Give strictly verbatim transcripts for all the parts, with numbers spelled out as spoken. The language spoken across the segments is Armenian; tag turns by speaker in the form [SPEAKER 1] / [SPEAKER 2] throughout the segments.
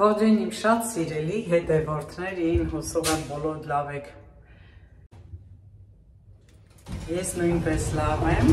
[SPEAKER 1] Ողջույն իմ շատ սիրելի հետևորդներին, հուսով եմ բոլոր լավ եք։ Ես նույնպես լավ եմ։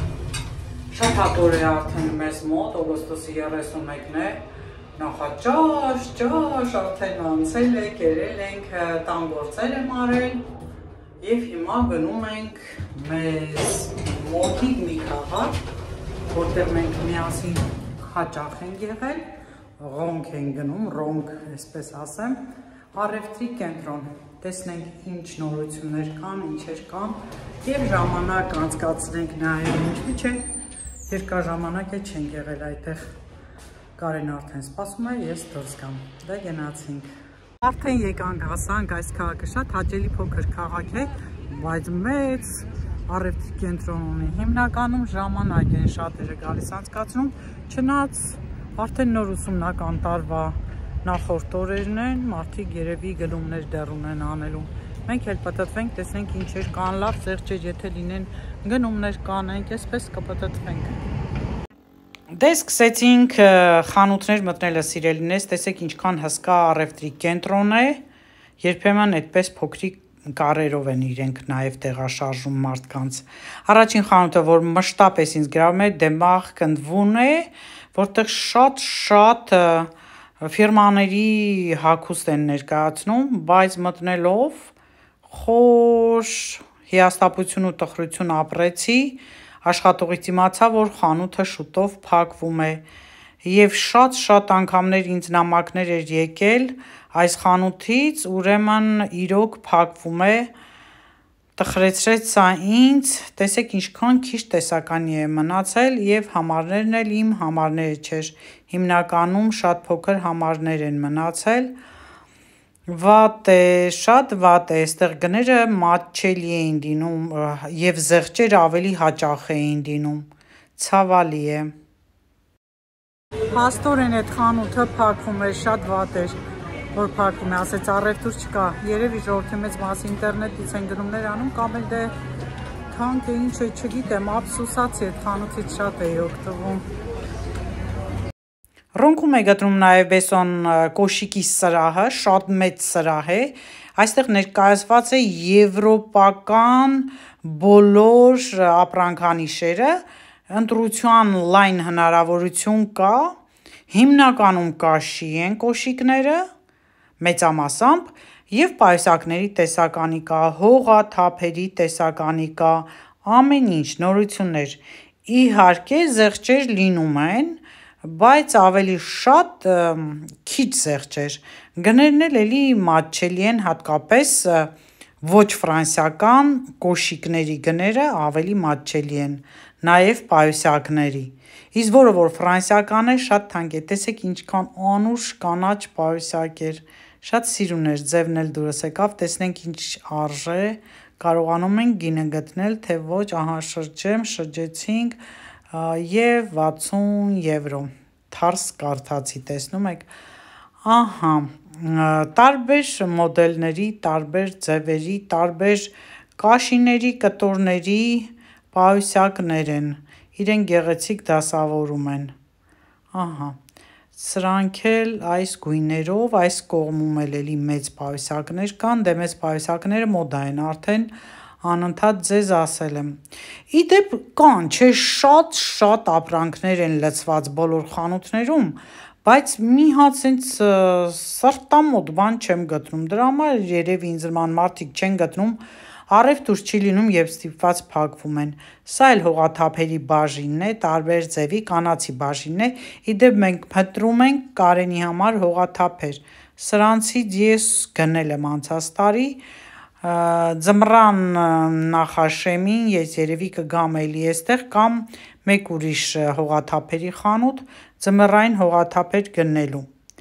[SPEAKER 1] Շատ հատոր է արդեն մեզ մոտ, օգոստոսի երեսունմեկն է, նախաճաշ, ճաշ, արդեն անցել է, կերել ենք, տան գործեր եմ արել և հիմա գնում ենք մեզ մոտիկ մի քաղաք, որտեղ մենք միասին հաճախ ենք եղել, Ռոնք են գնում, ռոնք, այսպես ասեմ, առևտրի կենտրոն, տեսնենք ինչ նորություններ կան, ինչեր կան և ժամանակ անցկացնենք նաև ինչու՞ չէ, երկար ժամանակ է չենք եղել այդտեղ, Կարեն արդեն սպասում է, ես դուրս գամ, դե գնացինք։ Արդեն եկանք հասանք, այս քաղաքը շատ հաճելի փոքր քաղաք է, բայց մեծ առևտրի կենտրոն ունի, հիմնականում ժամանակ են շատերը գալիս անցկացնում, չնայած Արդեն նոր ուսումնական տարվա նախորդ օրերն են, մարդիկ երևի գլումներ դեռ ունեն անելու։ Մենք էլ պտտվենք, տեսնենք ինչեր կան, լավ զեղչեր, եթե լինեն գնումներ կանենք, այսպես կպտտվենք։ Դե սկսեցինք խանութներ մտնելը սիրելիներս, տեսեք ինչքան հսկա առևտրի կենտրոն է, երբեմն այդպես փոքրիկ կարերով են իրենք նաև տեղաշարժում մարդկանց։ Առաջին խանութը, որ մշտապես ինձ գրավում է, Դեմաղ Կնդվուն է, որտեղ շատ-շատ ֆիրմաների հագուստ են ներկայացնում, բայց մտնելով խոր հիասթափություն ու տխրություն ապրեցի, աշխատողից իմացա, որ խանութը շուտով փակվում է, և շատ-շատ անգամներ ինձ նամակներ էր եկել այս խանութից, ուրեմն իրոք փակվում է, տխրեցրեց սա ինձ, տեսեք ինչքան քիչ տեսականի է մնացել և համարներն էլ իմ համարները չէր, հիմնականում շատ փոքր համարներ են մնացել, վատ է, շատ վատ է, այստեղ գները մատչելի էին լինում և զեղչերը ավելի հաճախ էին լինում, ցավալի է։ Փաստորեն այդ խանութը փակվում էր, շատ վատ էր, որ փակվում է, ասեց առևտուր չկա, երևի ժողովրդի մեծ մասը ինտերնետից են գնումներ անում, կամ էլ դե թանկ է, ինչ է, չգիտեմ, ափսոսացի այդ խանութից շատ էի օգտվում։ Ռոնքում է գտնում նաև Բեսոն կոշիկի սրահը, շատ մեծ սրահ է, այստեղ ներկայացված է եվրոպական բոլոր ապրանքանիշերը, ընտրության լայն հնարավորություն կա, հիմնականում կաշի են կոշիկները, մեծամասամբ և պայուսակների տեսականի կա, հողաթափերի տեսականի կա, ամեն ինչ, նորություններ, իհարկե զեղչեր լինում են, բայց ավելի շատ քիչ զեղչեր, գներն էլ էլի մատչելի են, հատկապես ոչ ֆրանսիական կոշիկների գները ավելի մատչելի են, նաև պայուսակների, իսկ որը որ ֆրանսիական է, շատ թանկ է, տեսեք ինչքան անուշ կանաչ պայուսակ էր, շատ սիրուն էր, ձևն էլ դուրս եկավ, տեսնենք ինչ արժե, կարողանում ենք գինը գտնել, թե ոչ, ահա շրջեմ, շրջեցինք և վաթսուն եվրո, թարս կարդացի, տեսնում եք, ահա, տարբեր մոդելների, տարբեր ձևերի, տարբեր կաշիների, կտորների պայուսակներ են, իրենք գեղեցիկ դասավորում են, ահա, սրանք էլ այս գույներով, այս կողմում էլ էլի մեծ պայուսակներ կան, դե մեծ պայուսակները մոդա են արդեն, անընդհատ ձեզ ասել եմ։ Իդեպ կան, չէ, շատ-շատ ապրանքներ են լցված բոլոր խանութներում, բայց մի հատ սենց սրտամոտ բան չեմ գտնում, դրա համար երևի ինձ նման մարդիկ չեն գտնում, առևտուր չի լինում և ստիպված փակվում են, սա էլ հողաթափերի բաժինն է, տարբեր ձևի, կանացի բաժինն է, իդեպ մենք փնտրում ենք Կարենի համար հողաթափեր, սրանցից ես գնել եմ անցած տարի, ձմռան նախաշեմին ես երևի կգամ էլի էստեղ կամ մեկ ուրիշ հողաթափերի խանութ ձմռային հողաթափեր գնելու,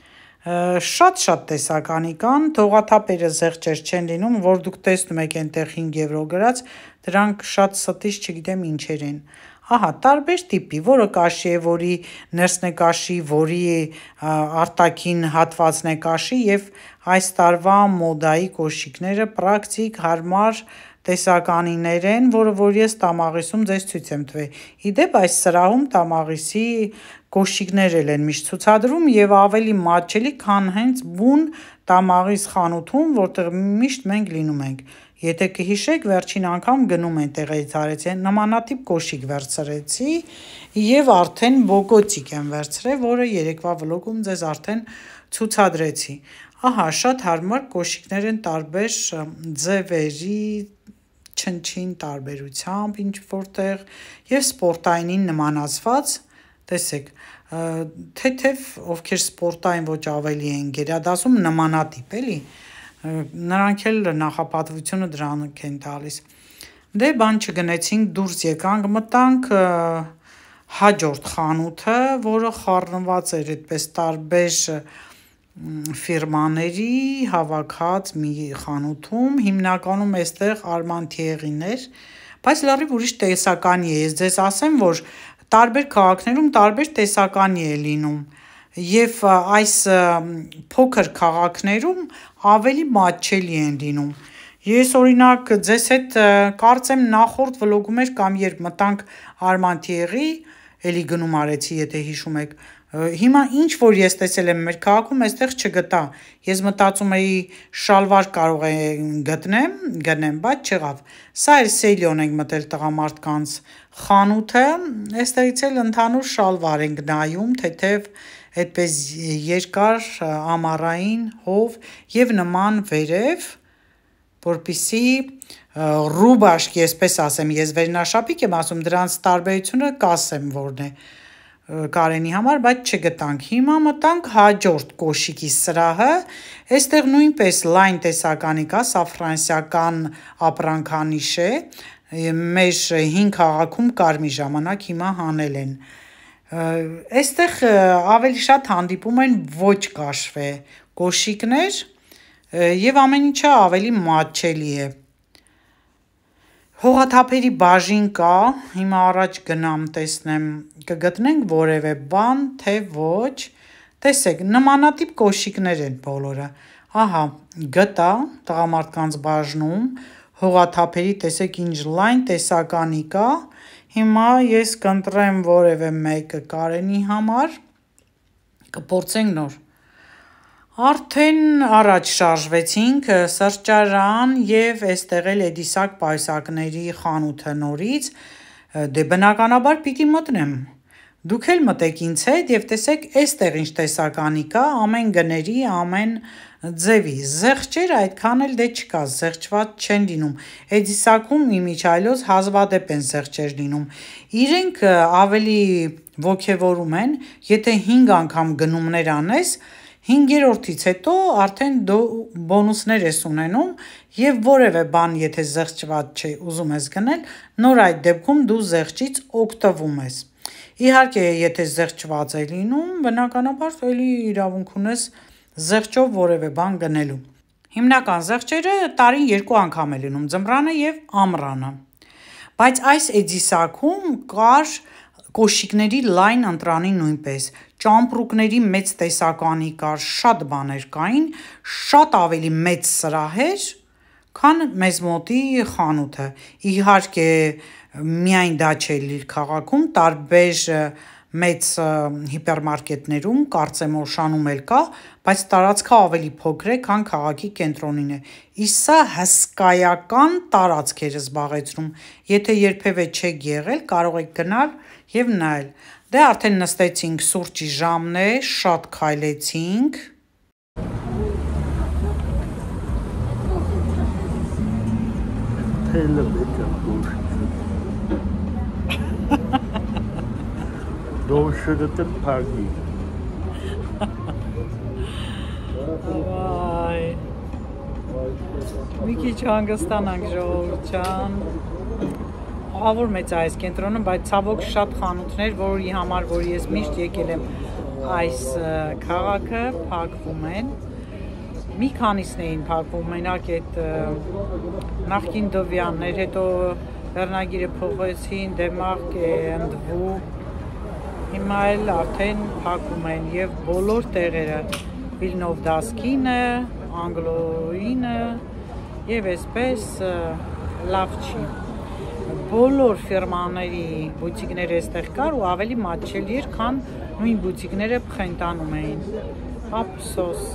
[SPEAKER 1] շատ-շատ տեսականի կան, հողաթափերը զեղչեր չեն լինում, որ դուք տեսնում եք այնտեղ հինգ եվրո գրած, դրանք շատ ստից չգիտեմ ինչեր են, ահա, տարբեր տիպի, որը կաշի է, որի ներսն է կաշի, որի արտաքին հատվածն է կաշի և այս տարվա մոդայի կոշիկները պրակտիկ, հարմար, տեսականիներ են, որը որ ես տամաղիսում ձեզ ցույց եմ տվել։ Իդեպ այս սրահում տամաղիսի կոշիկներ են միշտ ցուցադրում եւ ավելի մատչելի, քան հենց բուն տամաղիս խանութում, որտեղ միշտ մենք լինում ենք։ Եթե կհիշեք, վերջին անգամ գնում են տեղից արեցի, նմանատիպ կոշիկ վերցրեցի եւ արդեն բոգոտիկ եմ վերցրել, որը երեկվա վլոգում ձեզ արդեն ցուցադրեցի։ Ահա, շատ հարմար կոշիկներ են տարբեր ձևերի, չնչին տարբերությամբ ինչ որտեղ եւ սպորտայինին նմանացված, տեսեք, թեթև ովքեր սպորտային ոչ ավելի են գերադասում նմանատիպ, էլի, նրանք էլ նախապատվությունը դրանք են տալիս։ Դե բան չգնեցինք, դուրս եկանք, մտանք հաջորդ խանութը, որը խառնված էր այդպես տարբեր ֆիրմաների հավաքած մի խանութում, հիմնականում այստեղ Armentières-ներ, բայց լրիվ ուրիշ տեսականի է, ես ձեզ ասեմ, որ տարբեր քաղաքներում տարբեր տեսականի է լինում եւ այս փոքր քաղաքներում ավելի մատչելի են լինում։ Ես օրինակ ձեզ հետ կարծեմ նախորդ վլոգում էր կամ երբ մտանք Armentières-ի, էլի գնում արեցի, եթե հիշում եք, հիմա ինչ որ ես տեսել եմ մեր քաղաքում, այստեղ չգտա։ Ես մտածում էի շալվար կարող եմ գտնեմ, գնեմ, բայց չեղավ։ Սա էլ Սելիոն ենք մտել տղամարդկանց խանութը, այստեղից էլ ընդհանուր շալվար ենք նայում, թեթև այդպես երկար ամառային հով եւ նման վերև, որպիսի ռուբաշկ, այսպես ասեմ, ես վերնաշապիկ եմ ասում, դրանց տարբերությունը կասեմ որն է Կարենի համար, բայց չգտանք։ Հիմա մտանք հաջորդ կոշիկի սրահը, այստեղ նույնպես լայն տեսականի կա, սա ֆրանսիական ապրանքանիշ է, մեր հին քաղաքում կար մի ժամանակ, հիմա հանել են։ Այստեղ ավելի շատ հանդիպում են ոչ կաշվե կոշիկներ եւ ամեն ինչը ավելի մատչելի է։ Հողաթափերի բաժին կա, հիմա առաջ գնամ տեսնեմ, կգտնենք որևէ բան, թե ոչ, տեսեք, նմանատիպ կոշիկներ են բոլորը, ահա, գտա տղամարդկանց բաժնում, հողաթափերի տեսեք ինչ լայն տեսականի կա, հիմա ես կընտրեմ որևէ մեկը Կարենի համար, կփորձենք նոր։ Արդեն առաջ շարժվեցինք, սրճարան եւ այստեղ էլ Էդիսակ պայուսակների խանութը նորից, դե բնականաբար պիտի մտնեմ։ Դուք էլ մտեք ինձ հետ եւ տեսեք այստեղ ինչ տեսականի կա, ամեն գների, ամեն ձևի։ Զեղչեր այդքան էլ դե չկա, զեղչված չեն լինում։ Էդիսակում իմիջիայլոց հազվադեպ են զեղչեր լինում։ Իրենք ավելի ոգևորում են, եթե հինգ անգամ գնումներ անես, հինգերորդից հետո արդեն դու բոնուսներ ես ունենում եւ որևէ բան եթե զեղչված չէ ուզում ես գնել, նոր այդ դեպքում դու զեղչից օգտվում ես։ Իհարկե, եթե զեղչված է լինում, բնականաբար էլի իրավունք ունես զեղչով որևէ բան գնելու։ Հիմնական զեղչերը տարին երկու անգամ է լինում, ձմռանը եւ ամռանը։ Բայց այս Էդիսակում կար կոշիկների լայն ընտրանի նույնպես, ճամպրուկների մեծ տեսականի կար, շատ բաներ կային, շատ ավելի մեծ սրահ էր, քան մեզ մոտի խանութը։ Իհարկե, միայն դա չէ իր քաղաքում, տարբեր մեծ հիպերմարկետներում, կարծեմ Օշանում էլ կա, բայց տարածքը ավելի փոքր է, քան քաղաքի կենտրոնին է։ Իսկ սա հսկայական տարածք էր զբաղեցնում։ Եթե երբևէ չեք եղել, կարող եք գնալ եւ նայել։ Դե արդեն նստեցինք, սուրճի ժամն է, շատ քայլեցինք։
[SPEAKER 2] Դոշրտը փագի։
[SPEAKER 1] Վայ։ Մի քիչ հանգստանանք ժողովուրդ ջան։ Ավոր մեծ է այս կենտրոնը, բայց ցավոք շատ խանութներ, որի համար, որ ես միշտ եկել եմ այս քաղաքը, փակվում են։ Մի քանիսն էին փակվում, մենակ այդ նախկին Դովյաններ, հետո վերնագիրը փոխեցին, Դեմարկ է, Ընդվու, հիմա էլ արդեն փակվում են եւ բոլոր տեղերը, Վիլնով Դասկինը, Անգլոինը եւ այսպես լավ չի։ Բոլոր ֆիրմաների բուտիկները այստեղ կար ու ավելի մատչելի էր, քան նույն բուտիկները փխենտանում էին։ Ափսոս։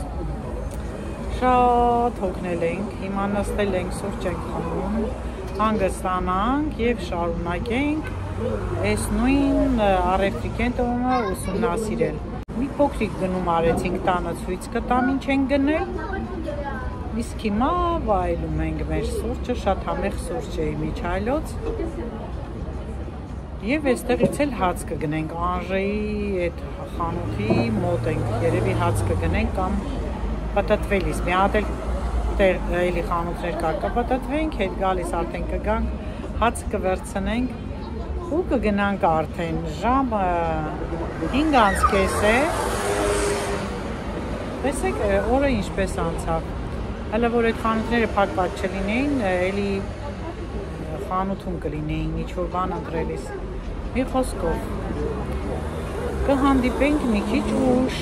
[SPEAKER 1] Շատ հոգնել ենք, հիմա նստել ենք, սուրճ ենք խմում, հանգստանանք և շարունակենք այս նույն առևտրի կենտրոնը ուսումնասիրել։ Մի փոքրիկ գնում արեցինք տանը ցույց կտամ ինչ ենք գնել, իսկ հիմա վայելում ենք մեր սուրճը, շատ համեղ սուրճ է միջայլոց, և այստեղից էլ հաց կգնենք, Անժեի այդ խանութի մոտ ենք, երևի հաց կգնենք կամ պտտվելիս, մի հատ էլ էլի խանութներ կար կպտտվենք, հետ գալիս արդեն կգանք, հաց կվերցնենք ու կգնանք արդեն, ժամը հինգ անց կես է, տեսեք օրը ինչպես անցավ, հələ որ այդ խանութները փակված չլինեին, էլի խանութում կլինեին, ինչ-որ բան ընտրելիս, մի խոսքով, կհանդիպենք մի քիչ ուշ։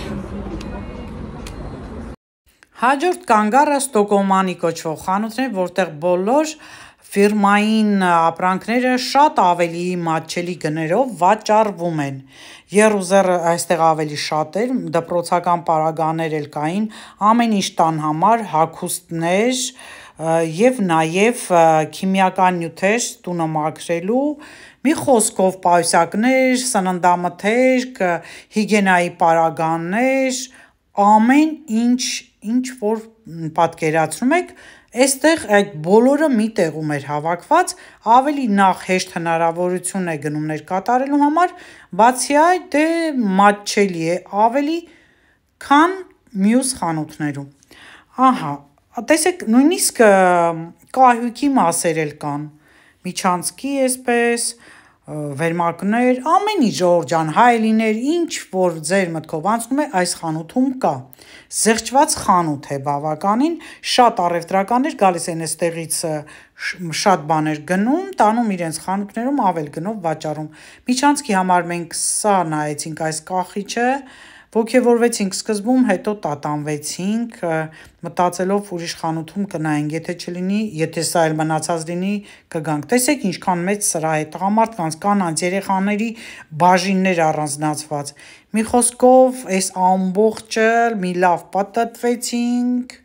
[SPEAKER 1] Հաջորդ կանգառը Ստոկոմանի կոչվող խանութն է, որտեղ բոլոր ֆիրմային ապրանքները շատ ավելի մատչելի գներով վաճառվում են։ Եռուզեռը այստեղ ավելի շատ էր, դպրոցական պարագաներ էլ կային, ամեն ինչ տան համար, հագուստներ և նաև քիմիական նյութեր տունը մաքրելու, մի խոսքով պայուսակներ, սննդամթերք, հիգիենայի պարագաներ, ամեն ինչ, ինչ որ պատկերացնում եք, այստեղ այդ բոլորը մի տեղում էր հավաքված, ավելի նախ հեշտ հնարավորություն է գնումներ կատարելու համար, բացի այդ դե մատչելի է ավելի, քան մյուս խանութներում։ Ահա, տեսեք, նույնիսկ կահույքի մասեր էլ կան, միջանցքի էսպես, վերմակներ, ամեն ինչ Ժողովուրդ ջան, հայելիներ, ինչ որ ձեր մտքով անցնում է, այս խանութում կա։ Զեղչված խանութ է բավականին, շատ առևտրականներ գալիս են այստեղից շատ բաներ գնում, տանում իրենց խանութներում ավել գնով վաճառում։ Միջանցքի համար մենք սա նայեցինք այս կախիչը, ոգևորվեցինք սկզբում, հետո տատանվեցինք, մտածելով ուրիշ խանութում կնայենք, եթե չլինի, եթե սա էլ մնացած լինի, կգանք։ Տեսեք ինչքան մեծ սրահ է, տղամարդկանց, կանանց, երեխաների բաժիններ առանձնացված։ Մի խոսքով, այս ամբողջը մի լավ պտտվեցինք։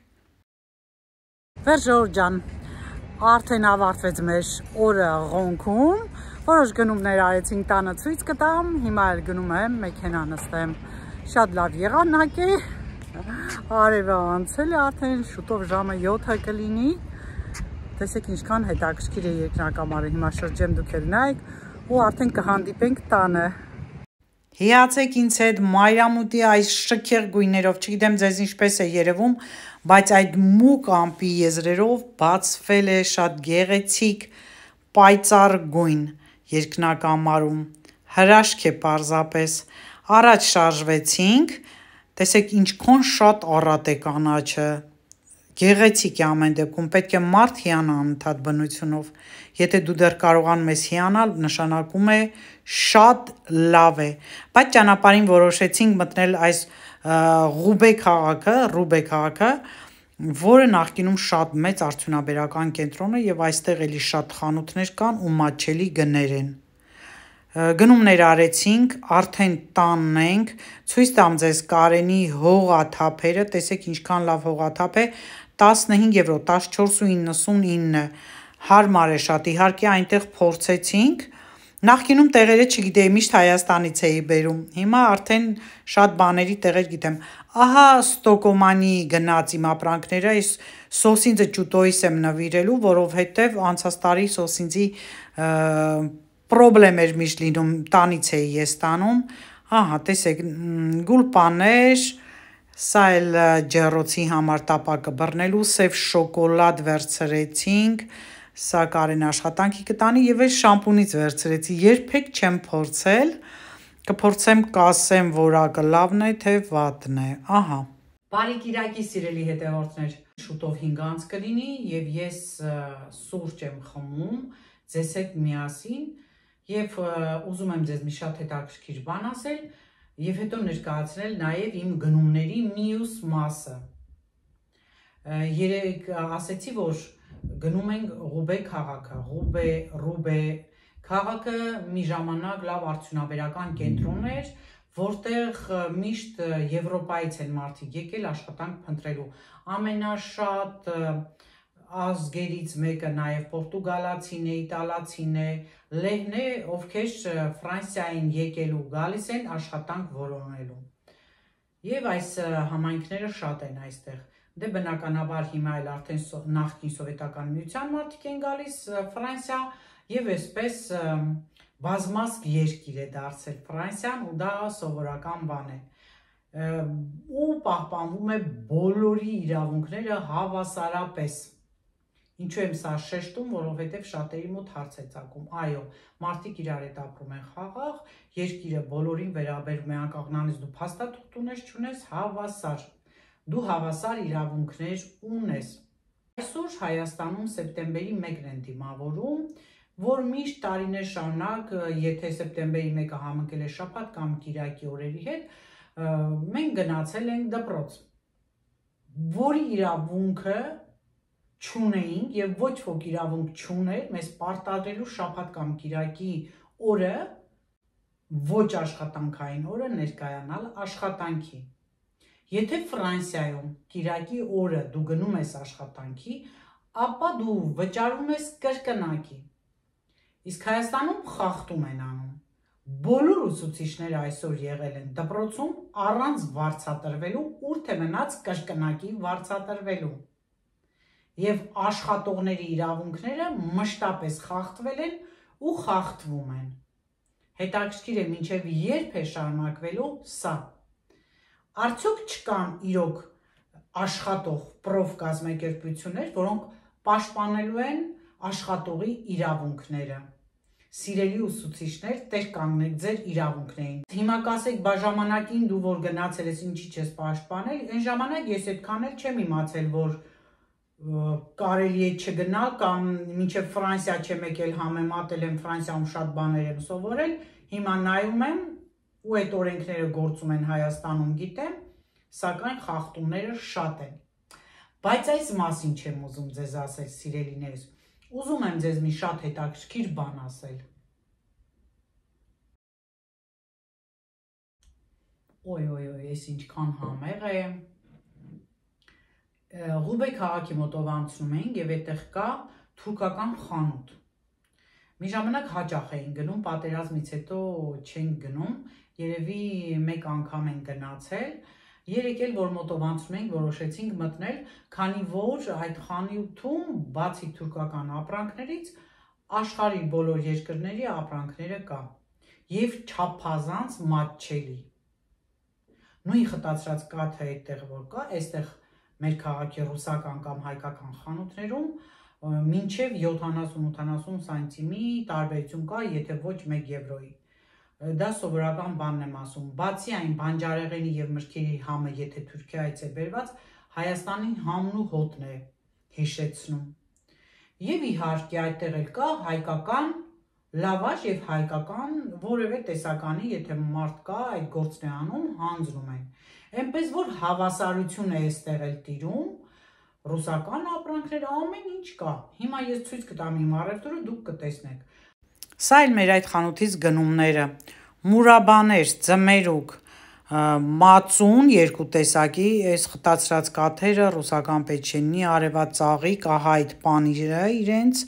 [SPEAKER 1] Վերջ Ժողովուրդ ջան, արդեն ավարտվեց մեր օրը Ղոնքում, որոշ գնումներ արեցինք տանը ցույց կտամ, հիմա էլ գնում եմ մեքենա նստեմ։ Շատ լավ եղանակ է, արևը անցել է արդեն, շուտով ժամը յոթը կլինի, տեսեք ինչքան հետաքրքիր է երկնակամարը, հիմա շրջեմ դուք էլ նայեք ու արդեն կհանդիպենք տանը։ Հիացեք ինձ հետ մայրամուտի այս շքեղ գույներով, չգիտեմ ձեզ ինչպես է երևում, բայց այդ մուկ ամպի եզրերով բացվել է շատ գեղեցիկ պայծառ գույն երկնակամարում, հրաշք է պարզապես, առաջ շարժվեցինք, տեսեք ինչքան շատ առատ է կանաչը, գեղեցիկ է ամեն դեպքում, պետք է մարդ հիանա անընդհատ բնությունով, եթե դու դեռ կարողանում ես հիանալ, նշանակում է շատ լավ է, բայց ճանապարհին որոշեցինք մտնել այս Ղուբե քաղաքը, Ռուբե քաղաքը, որը նախկինում շատ մեծ արդյունաբերական կենտրոն է և այստեղ էլի շատ խանութներ կան ու մատչելի գներ են։ Գնումներ արեցինք, արդեն տանն ենք, ցույց տամ ձեզ Կարենի հողաթափերը, տեսեք ինչքան լավ հողաթափ է, տասնհինգ եվրո, տասնչորս ու իննսունինը, հարմար է շատ, իհարկե այնտեղ փորձեցինք, նախկինում տեղերը չգիտեի, միշտ Հայաստանից էի բերում, հիմա արդեն շատ բաների տեղեր գիտեմ, ահա Ստոկոմանի գնաց իմ ապրանքները, այս սոսինձը ճուտոյիս եմ նվիրելու, որովհետև անցած տարի սոսինձի պրոբլեմ էր միշտ լինում, տանից էի ես տանում, ահա տեսեք գուլպաներ, սա էլ ջեռոցի համար տապակը բռնելու, սև շոկոլադ վերցրեցինք, սա Կարեն աշխատանքի կտանի և այս շամպունից վերցրեցի, երբեք չեմ փորձել, կփորձեմ կասեմ որակը լավն է թե վատն է, ահա։ Բարի կիրակի սիրելի հետևորդներ, շուտով հինգ անց կլինի և ես սուրճ եմ խմում, ձեզ հետ միասին և ուզում եմ ձեզ մի շատ հետաքրքիր բան ասել և հետո ներկայացնել նաև իմ գնումների մյուս մասը։ Երեկ ասեցի, որ գնում ենք Ղուբե քաղաքը, Ղուբե, Ռուբե քաղաքը մի ժամանակ լավ արդյունաբերական կենտրոն էր, որտեղ միշտ Եվրոպայից են մարդիկ եկել աշխատանք փնտրելու։ Ամենաշատ ազգերից մեկը նաև պորտուգալացին է, իտալացին է, լեհն է, ովքեր Ֆրանսիային եկելու գալիս են աշխատանք որոնելու։ Եվ այս համայնքները շատ են այստեղ։ Դե բնականաբար հիմա էլ արդեն նախկին սովետական միության մարդիկ են գալիս Ֆրանսիա եւ այսպես բազմազգ երկիր է դարձել Ֆրանսիան ու դա սովորական բան է։ Ու պահպանվում է բոլորի իրավունքները հավասարապես։ Ինչու եմ սա շեշտում, որովհետև շատերի մոտ հարց է ծագում։ Այո, մարդիկ իրար հետ ապրում են խաղաղ, երկիրը բոլորին վերաբերում է անկախ նույնիսկ դու փաստաթուղթ ունես, չունես, հավասար։ Դու հավասար իրավունքներ ունես։ Այսօր Հայաստանում սեպտեմբերի մեկն են դիմավորում, որ միշտ տարիներ շարունակ, եթե սեպտեմբերի մեկը համընկել է շաբաթ կամ կիրակի օրերի հետ, մենք գնացել ենք դպրոց, որի իրավունքը չունեինք եւ ոչ ոք իրավունք չուներ մեզ պարտադրելու շաբաթ կամ կիրակի օրը ոչ աշխատանքային օրը ներկայանալ աշխատանքի։ Եթե Ֆրանսիայում կիրակի օրը դու գնում ես աշխատանքի, ապա դու վճարում ես կրկնակի։ Իսկ Հայաստանում խախտում են անում։ Բոլոր ուսուցիչները այսօր եղել են դպրոցում առանց վարձատրվելու, ուր թե մնաց կրկնակի վարձատրվելու։ Եվ աշխատողների իրավունքները մշտապես խախտվել են ու խախտվում են։ Հետաքրքիր է մինչև երբ է շարունակվելու սա։ Արդյոք չկան իրոք աշխատող պրոֆկազմակերպություններ, որոնք պաշտպանելու են աշխատողի իրավունքները։ Սիրելի ուսուցիչներ, տեր կանգնեք ձեր իրավունքներին։ Հիմա կասեք բաժամանակին դու որ գնացել ես ինչի չես պաշտպանել, այն ժամանակ ես այդքան էլ չեմ իմացել, որ կարելի է չգնալ կամ մինչև Ֆրանսիա չեմ եկել համեմատել եմ Ֆրանսիայում շատ բաներ եմ սովորել, հիմա նայում եմ ու այդ օրենքները գործում են Հայաստանում գիտեմ, սակայն խախտումները շատ են։ Բայց այս մասին չեմ ուզում ձեզ ասել, սիրելիներս, ուզում եմ ձեզ մի շատ հետաքրքիր բան ասել։ Ոյ, ոյ, ոյ, ես ինչքան համեղ է։ Ղուբե քաղաքի մոտով անցնում էինք եւ այդտեղ կա թուրքական խանութ։ Մի ժամանակ հաճախ էին գնում, պատերազմից հետո չենք գնում, երևի մեկ անգամ են գնացել։ Երեք էլ որ մոտով անցնում էինք, որոշեցինք մտնել, քանի որ այդ խանութում բացի թուրքական ապրանքներից աշխարհի բոլոր երկրների ապրանքները կա եւ չափազանց մատչելի։ Նույն խտացրած կաթը այդտեղ որ կա, այստեղ մեր քաղաքի ռուսական կամ հայկական խանութներում մինչև յոթանասուն ութանասուն սանտիմի տարբերություն կա, եթե ոչ մեկ եվրոյի։ Դա սովորական բանն եմ ասում։ Բացի այն բանջարեղենի եւ մրգերի համը, եթե Թուրքիայից է բերված, Հայաստանի համն ու հոտն է հիշեցնում։ Եվ իհարկե այդտեղ էլ կա հայկական լավաշ եւ հայկական որևէ տեսականի, եթե մարդ կա, այդ գործն է անում, հանձնում են։ Այնպես որ հավասարություն է այստեղ էլ տիրում, ռուսական ապրանքներ ամեն ինչ կա։ Հիմա ես ցույց կտամ իմ առևտուրը, դուք կտեսնեք։ Սա էլ մեր այդ խանութից գնումները։ Մուրաբաներ, ձմերուկ, մածուն երկու տեսակի, այս խտացրած կաթերը, ռուսական պեչենի, արևածաղիկ, ահա այդ պանիրը իրենց,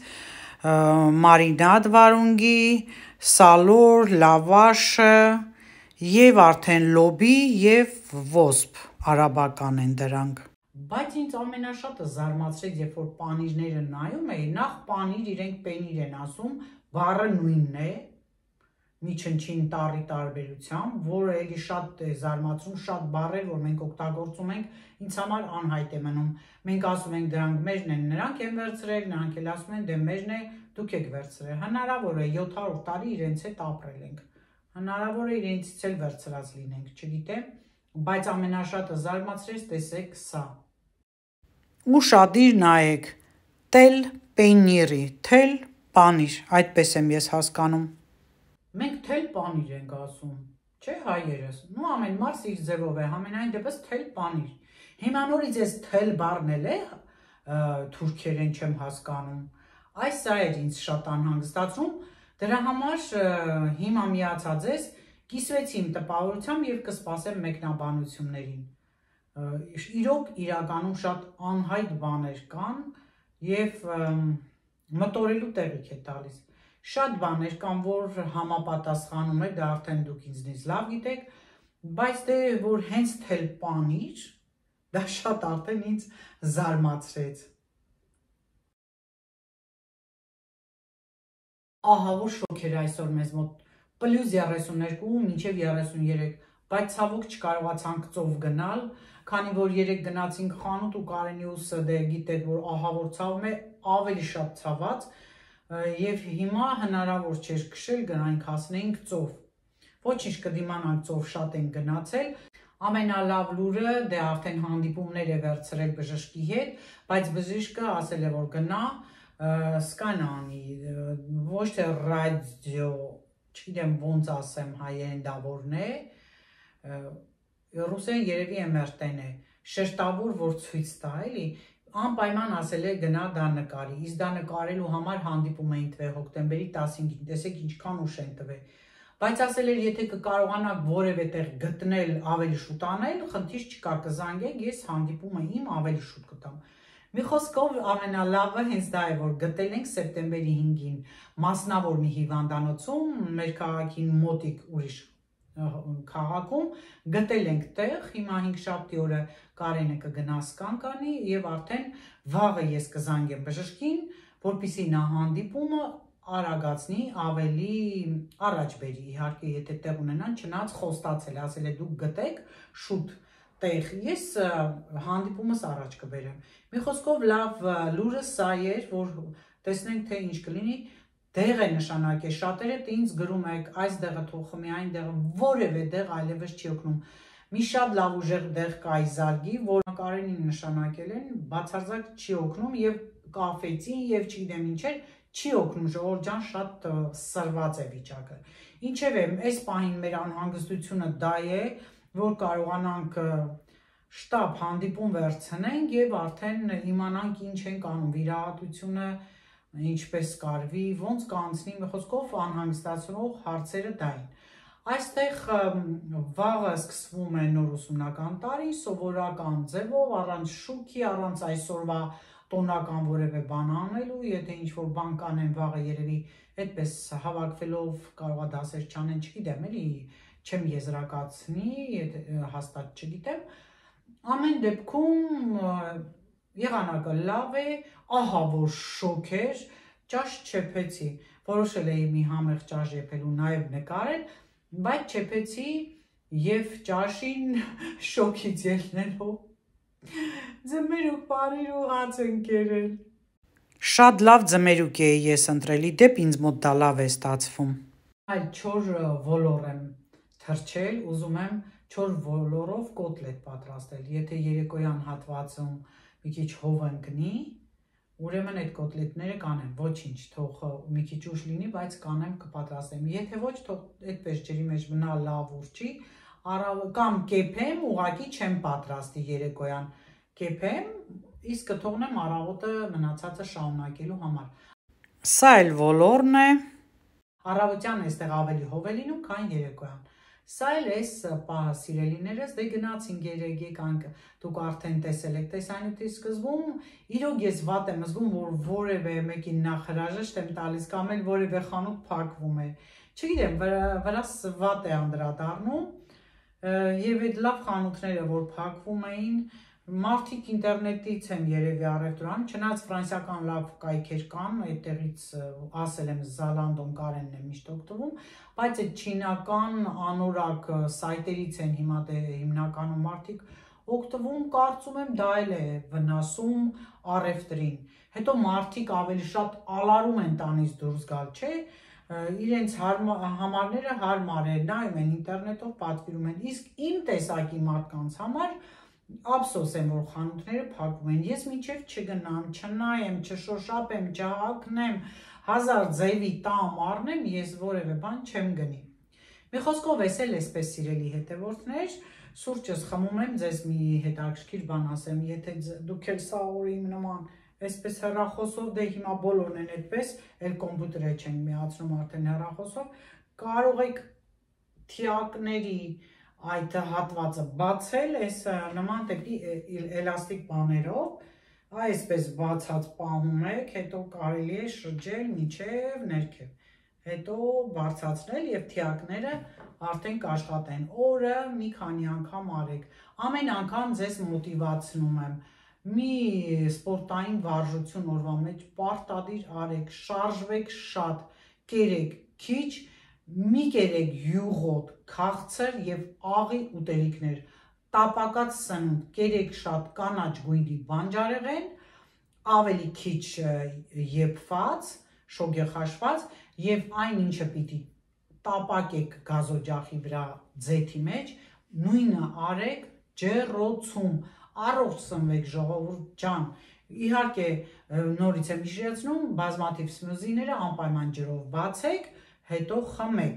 [SPEAKER 1] մարինադ վարունգի, սալոր, լավաշը եւ արդեն լոբի եւ ոսպ արաբական են դրանք։ Բայց ինձ ամենաշատը զարմացրեց, երբ որ պանիրները նայում էի, նախ պանիր իրենք պենիր են ասում, բառը նույնն է, միջնչին տառի տարբերությամբ, որը էլի շատ է զարմացնում, շատ բառեր, որ մենք օգտագործում ենք, ինձ համար անհայտ է մնում։ Մենք ասում ենք դրանք մերն են, նրանք են վերցրել, նրանք էլ ասում են դե մերն է, դուք եք վերցրել։ Հնարավոր է յոթ հարյուր տարի իրենց հետ ապրել ենք։ Հնարավոր է իրենցից էլ վերցրած լինենք, չգիտեմ, բայց ամենաշատը զարմացրեց, տեսեք սա։ Ու շատիր նայեք, տել պենիրի, թել պանիր, այդպես եմ ես հասկանում։ Մենք թել պանիր ենք ասում, չէ հայերս, նու ամեն մարս իր ձևով է, համենայն դեպս թել պանիր։ Հիմա նորից ես թել բառն էլ է թուրքերեն չեմ հասկանում։ Այս սա էր ինձ շատ անհանգստացնում, դրա համար հիմա միացած ես, կիսվեցի իմ տպավորությամբ և կսպասեմ մեկնաբանություններին։ Իրոք իրականում շատ անհայտ բաներ կան և մտորելու տեղիք է տալիս։ Շատ բաներ կան, որ համապատասխանում է, դա արդեն դուք ինձնից լավ գիտեք, բայց դե որ հենց թել պանիր, դա շատ արդեն ինձ զարմացրեց։ Ահա որ շոկ էր այսօր մեզ մոտ, պլյուս երեսունյոթ մինչև երեսունյուրեք, բայց ցավոք չկարողացանք ծով գնալ, քանի որ երեկ գնացինք խանութ ու Կարենիուսը դե գիտեք, որ ահա որ ցավում է, ավելի շատ ցաված, և հիմա հնարավոր չէր քշել գնանք հասնեինք ծով։ Ոչինչ կդիմանանք ծով, շատ ենք գնացել, ամենալավ լուրը դե արդեն հանդիպումներ է վերցրել բժշկի հետ, բայց բժիշկը ասել է, որ գնա սկան անի, ոչ թե ռադիո, չգիտեմ ոնց ասեմ հայերեն դա որն է, ռուսերեն երևի էմ եր տեն է, շերտավոր որ ցույց տա էլի, անպայման ասել է գնա դա նկարի, իսկ դա նկարելու համար հանդիպում էին տվել հոկտեմբերի տասնհինգին, տեսեք ինչքան ուշ են տվել, բայց ասել էր եթե կկարողանաք որևէ տեղ գտնել ավելի շուտ անել, խնդիր չկա կզանգեք, ես հանդիպումը իմ ավելի շուտ կտամ։ Մի խոսքով ամենալավը հենց դա է, որ գտել ենք սեպտեմբերի հինգին մասնավոր մի հիվանդանոցում, մեր քաղաքին մոտիկ ուրիշ քաղաքում, գտել ենք տեղ, հիմա հինգշաբթի օրը Կարենը կգնա սկան կանի և արդեն վաղը ես կզանգեմ բժշկին, որպեսզի նա հանդիպումը արագացնի, ավելի առաջ բերի, իհարկե եթե տեղ ունենան, չնայած խոստացել, ասել է դուք գտեք շուտ տեղ, ես հանդիպումս առաջ կբերեմ։ Մի խոսքով լավ լուրը սա էր, որ տեսնենք թե ինչ կլինի, դեղ է նշանակել, շատերը ինձ գրում եք, այս դեղը թող խմի, այն դեղը, որևէ դեղ այլևս չի օգնում։ Մի շատ լավ ուժեղ դեղ կա Իզարգի, որ Կարենին նշանակել են, բացարձակ չի օգնում և կաֆեցին և չգիտեմ ինչեր, չի օգնում, ժողովուրդ ջան, շատ սրված է վիճակը։ Ինչևէ, այս պահին մեր անհանգստությունը դա է, որ կարողանանք շտապ հանդիպում վերցնենք և արդեն իմանանք ինչ ենք անում, վիրահատությունը ինչպես կարվի, ոնց կանցնի, մի խոսքով անհանգստացնող հարցերը դա են։ Այստեղ վաղը սկսվում է նոր ուսումնական տարի, սովորական ձևով, առանց շուքի, առանց այսօրվա տոնական որևէ բան անելու, եթե ինչ-որ բան կանեն վաղը երևի այդպես հավաքվելով կարողա դասեր չանեն, չգիտեմ էլի, չեմ եզրակացնի, հաստատ չգիտեմ, ամեն դեպքում եղանակը լավ է, ահա որ շոկ էր, ճաշ չեփեցի, որոշել էի մի համեղ ճաշ եփել ու նաև նկարել, բայց չեփեցի և ճաշին շոկից ելնելով ձմերուկ պարիր ու հաց են կերել։ Շատ լավ ձմերուկ էի ես ընտրել, ի դեպ ինձ մոտ դա լավ է ստացվում։ Այլ չոր ոլոր եմ թրջել, ուզում եմ չոր ոլորով կոտլետ պատրաստել, եթե երեկոյան հատվածում մի քիչ հով ընկնի, ուրեմն այդ կոտլետները կանեմ, ոչինչ, թող մի քիչ ուշ լինի, բայց կանեմ կպատրաստեմ, եթե ոչ, թող այդպես ջրի մեջ մնա լավ ուռչի, կամ կեփեմ, ուղղակի չեմ պատրաստի երեկոյան, կեփեմ, իսկ կթողնեմ առավոտը մնացածը շարունակելու համար։ Սա էլ ոլորն է։ Առավոտյան այստեղ ավելի հով է լինում, քան երեկոյան։ Սա էլ էս պահը սիրելիներս, դե գնացինք երեկ եկանք, դուք արդեն տեսել եք տեսանյութի սկզբում, իրոք ես վատ եմ զգում, որ որևէ մեկին նախ հրաժեշտ եմ տալիս կամ էլ որևէ խանութ փակվում է։ Չգիտեմ, վրաս վատ է անդրադառնում, և այդ լավ խանութները, որ փակվում էին, մարդիկ ինտերնետից են երևի առևտրան, չնայած ֆրանսիական լավ կայքեր կան, այդտեղից ասել եմ Զալանդոն Կարենն է միշտ օգտվում, բայց այդ չինական անորակ սայտերից են հիմա դե հիմնականում մարդիկ օգտվում, կարծում եմ դա էլ է վնասում առևտրին։ Հետո մարդիկ ավելի շատ ալարում են տանից դուրս գալ, չէ՞, իրենց համարները հարմար է, նայում են ինտերնետով պատվիրում են, իսկ իմ տեսակի մարդկանց համար ափսոս եմ, որ խանութները փակվում են, ես մինչև չգնամ, չնայեմ, չշոշափեմ, չհագնեմ, հազար ձևի տամ առնեմ, ես որևէ բան չեմ գնի։ Մի խոսքով էս էլ էսպես սիրելի հետևորդներ, Սուրճս խմում եմ, ձեզ մի հետաքրքիր բան ասեմ, եթե դուք էլ սա օրի իմ նման այսպես հեռախոսով, դե հիմա բոլորն են այդպես, էլ կոմպյուտերը չեն միացնում արդեն հեռախոսով, կարող եք թիակների այդ հատվածը բացել, այս նման տեպի էլաստիկ բաներով, այսպես բացած պահում եք, հետո կարելի է շրջել մինչև ներքև, հետո բարձրացնել և թիակները արդեն կաշխատեն, օրը մի քանի անգամ արեք, ամեն անգամ ձեզ մոտիվացնում եմ, մի սպորտային վարժություն օրվա մեջ պարտադիր արեք, շարժվեք շատ, կերեք քիչ, մի կերեք յուղոտ, քաղցր և աղի ուտելիքներ, տապակած սնունդ, կերեք շատ կանաչ գույնի բանջարեղեն, ավելի քիչ եփված, շոգեխաշված և այն ինչը պիտի տապակեք գազօջախի վրա ձեթի մեջ, նույնը արեք ջեռոցում, առողջ սնվեք ժողովուրդ ջան, իհարկե նորից եմ հիշեցնում, բազմաթիվ սմուզիները անպայման ջրով բացեք, հետո խմեք։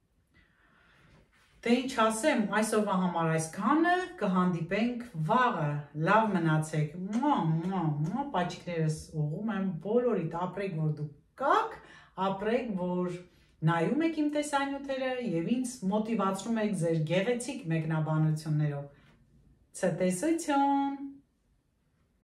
[SPEAKER 1] Դե ինչ ասեմ, այսօրվա համար այսքանը, կհանդիպենք վաղը, լավ մնացեք, պաչիկներս ուղղում եմ բոլորիդ, ապրեք, որ դուք կաք, ապրեք, որ նայում եք իմ տեսանյութերը և ինձ մոտիվացնում եք ձեր գեղեցիկ մեկնաբանություններով։ Ցտեսություն։